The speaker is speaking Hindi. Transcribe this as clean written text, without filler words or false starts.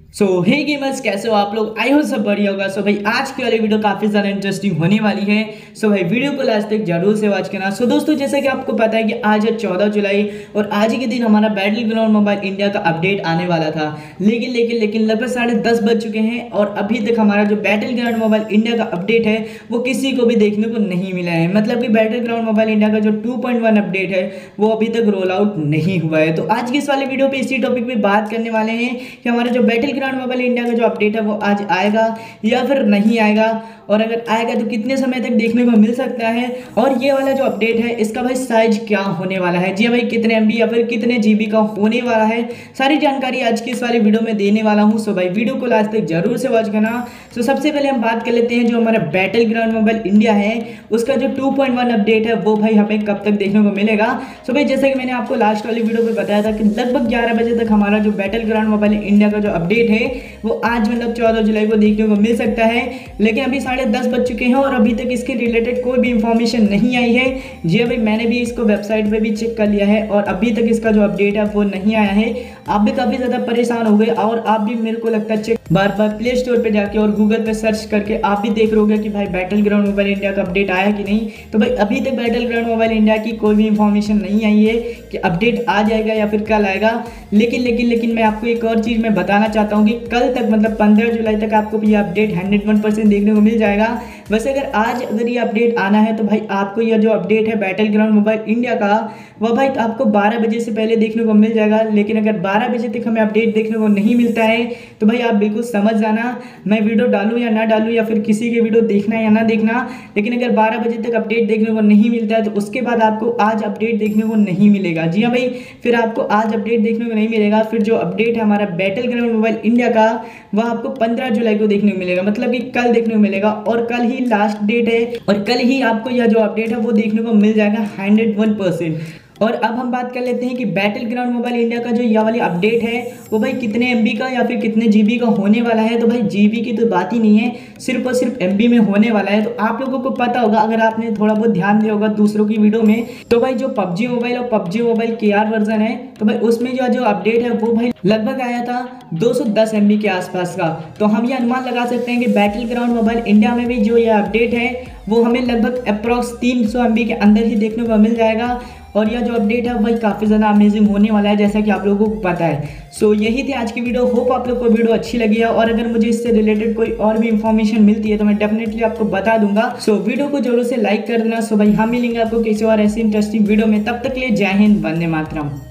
सो हे गेमर्स, कैसे हो आप लोग? आई हो सब बढ़िया होगा। सो भाई आज की वाली वीडियो काफी ज्यादा इंटरेस्टिंग होने वाली है। सो भाई वीडियो को लास्ट तक जरूर से वॉच करना। सो दोस्तों, जैसा कि आपको पता है कि आज है 14 जुलाई और आज ही के दिन हमारा बैटल ग्राउंड मोबाइल इंडिया का अपडेट आने वाला था। लेकिन लगभग 10:30 बज चुके हैं और अभी तक हमारा जो बैटल ग्राउंड मोबाइल इंडिया का अपडेट है वो किसी को भी देखने को नहीं मिला है। मतलब कि बैटल ग्राउंड मोबाइल इंडिया का जो 2.1 अपडेट है वो अभी तक रोल आउट नहीं हुआ है। तो आज की इस वाले वीडियो पे इसी टॉपिक पे बात करने वाले हैं कि हमारा जो बैटल ग्राउंड मोबाइल इंडिया का जो अपडेट है वो आज आएगा या फिर नहीं आएगा, और अगर आएगा तो कितने समय तक देखने को मिल सकता है, और ये वाला जो अपडेट है इसका भाई साइज क्या होने वाला है, जी भाई कितने एमबी या फिर कितने जीबी का होने वाला है, सारी जानकारी आज की इस वाली वीडियो में देने वाला हूं। सो भाई वीडियो को लास्ट तक जरूर से वॉच करना। तो सबसे पहले हम बात कर लेते हैं जो हमारा बैटल ग्राउंड मोबाइल इंडिया है उसका जो 2.1 अपडेट है वो भाई हमें कब तक देखने को मिलेगा। सो भाई जैसे कि मैंने आपको लास्ट वाली वीडियो पे बताया था कि लगभग 11 बजे तक हमारा जो बैटल ग्राउंड मोबाइल इंडिया का जो अपडेट है वो आज मतलब 14 जुलाई को देखने को मिल सकता है। लेकिन अभी 10:30 बज चुके हैं और अभी तक इसके रिलेटेड कोई भी इंफॉर्मेशन नहीं आई है। जी भाई मैंने भी इसको वेबसाइट पे भी चेक कर लिया है और अभी तक इसका जो अपडेट है वो नहीं आया है। आप भी काफ़ी ज़्यादा परेशान हो गए और आप भी मेरे को लगता है चेक बार बार प्ले स्टोर पे जाके और गूगल पे सर्च करके आप भी देख रहोगे कि भाई बैटल ग्राउंड मोबाइल इंडिया का अपडेट आया कि नहीं। तो भाई अभी तक बैटल ग्राउंड मोबाइल इंडिया की कोई भी इंफॉर्मेशन नहीं आई है कि अपडेट आ जाएगा या फिर कल आएगा। लेकिन मैं आपको एक और चीज़ मैं बताना चाहता हूँ कि कल तक मतलब 15 जुलाई तक आपको ये अपडेट 101% देखने को मिल जाएगा। वैसे अगर ये अपडेट आना है तो भाई आपको यह जो अपडेट है बैटल ग्राउंड मोबाइल इंडिया का वह भाई आपको 12 बजे से पहले देखने को मिल जाएगा। लेकिन अगर 12 बजे तक हमें अपडेट देखने को नहीं मिलता है तो भाई आप बिल्कुल समझ जाना मैं वीडियो डालूं या ना डालूं या फिर किसी के वीडियो देखना या ना देखना। लेकिन अगर 12 बजे तक अपडेट देखने को नहीं मिलता है तो उसके बाद आपको आज अपडेट देखने को नहीं मिलेगा। जी हाँ भाई, फिर आपको आज अपडेट देखने को नहीं मिलेगा। फिर जो अपडेट है हमारा बैटल ग्राउंड मोबाइल इंडिया का वह आपको 15 जुलाई को देखने को मिलेगा, मतलब कि कल देखने को मिलेगा और कल ही लास्ट डेट है और कल ही आपको यह जो अपडेट है वो देखने को मिल जाएगा 101%। और अब हम बात कर लेते हैं कि बैटल ग्राउंड मोबाइल इंडिया का जो यह वाली अपडेट है वो भाई कितने एमबी का या फिर कितने जीबी का होने वाला है। तो भाई जीबी की तो बात ही नहीं है, सिर्फ और सिर्फ एमबी में होने वाला है। तो आप लोगों को पता होगा अगर आपने थोड़ा बहुत ध्यान दिया होगा दूसरों की वीडियो में, तो भाई जो पबजी मोबाइल और पबजी मोबाइल KR वर्जन है तो भाई उसमें जो अपडेट है वो भाई लगभग आया था 210 MB के आसपास का। तो हम ये अनुमान लगा सकते हैं कि बैटल ग्राउंड मोबाइल इंडिया में भी जो ये अपडेट है वो हमें लगभग अप्रॉक्स 300 MB के अंदर ही देखने को मिल जाएगा। और यह जो अपडेट है भाई काफ़ी ज़्यादा अमेजिंग होने वाला है जैसा कि आप लोगों को पता है। सो यही थी आज की वीडियो। होप आप लोग को वीडियो अच्छी लगी है और अगर मुझे इससे रिलेटेड कोई और भी इंफॉर्मेशन मिलती है तो मैं डेफिनेटली आपको बता दूंगा। सो वीडियो को जरूर से लाइक कर देना। सो भाई हम मिलेंगे आपको किसी और ऐसी इंटरेस्टिंग वीडियो में, तब तक के लिए जय हिंद, वंदे मातरम।